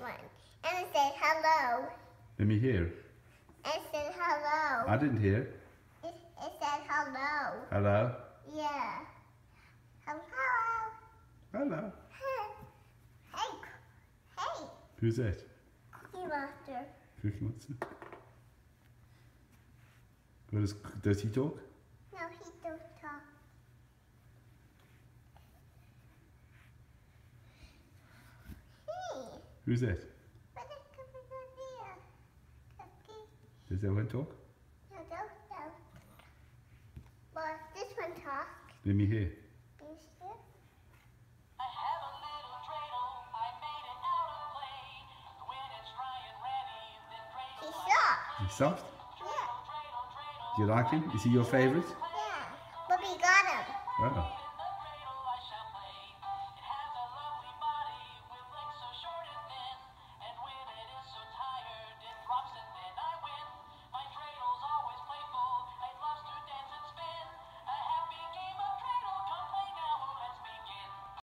one. And it said hello. Let me hear. It said hello. I didn't hear. It said hello. Hello? Yeah. Hello. Hello. Hey. Hey. Who's that? Cookie Monster. Cookie Monster. Does he talk? No, he don't talk. Hey. Who's that? What is coming on here? Cookie. Does that one talk? No, don't. But this one talks. Let me hear. You sure? I have a little dreidel, I made it out of clay. When it's dry and ready, then dreidel. He's soft. He's soft? Yeah. Do you like him? Is he your favourite? Yeah. But we got him. Oh.